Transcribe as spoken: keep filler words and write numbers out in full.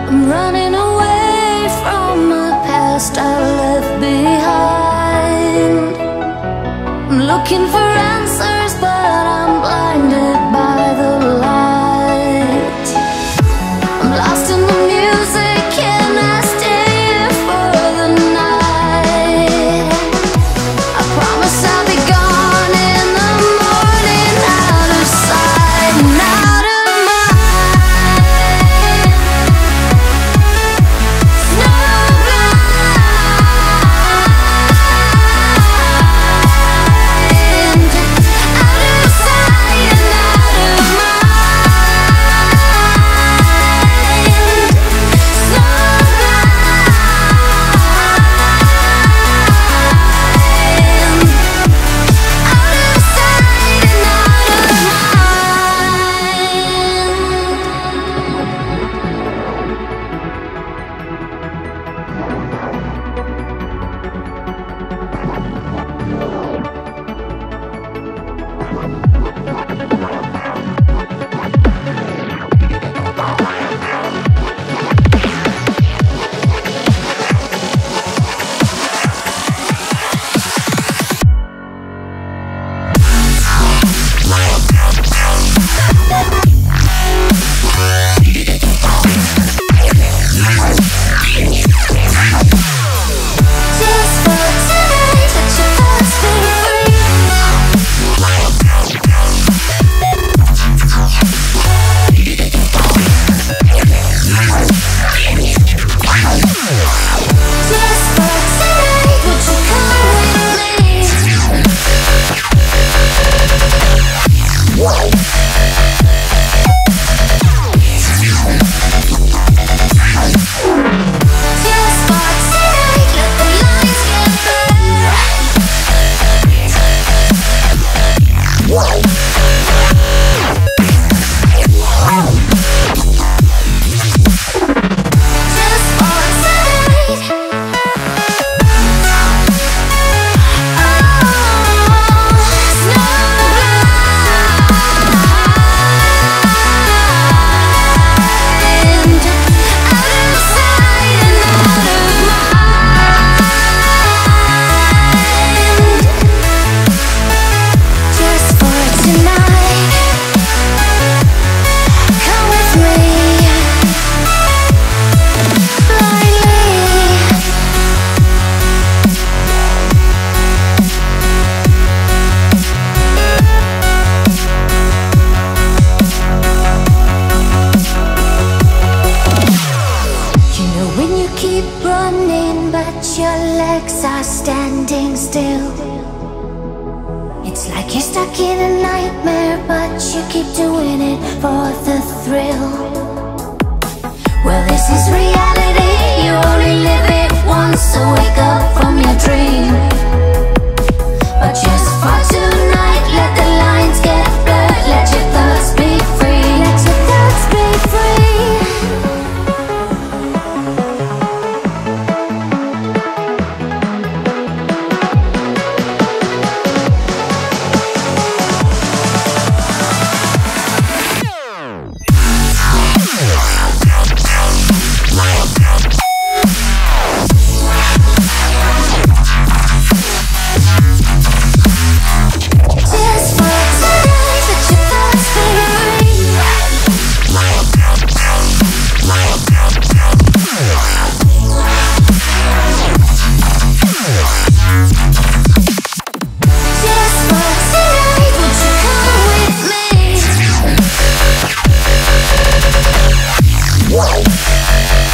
I'm running away from the past I left behind. I'm looking for answers, but I'm blinded by the light. I'm lost in the music, can I stay here for the night? I promise I'll be gone in the morning, out of sight and out of mind. Snowblind, out of sight and out of mind. Your legs are standing still. It's like you're stuck in a nightmare, but you keep doing it for the thrill. Well, this is reality, you only live it once, so wake up from your dream. But just for tonight, let the lines get blurred, let your thoughts be free, let your thoughts be free. Wow.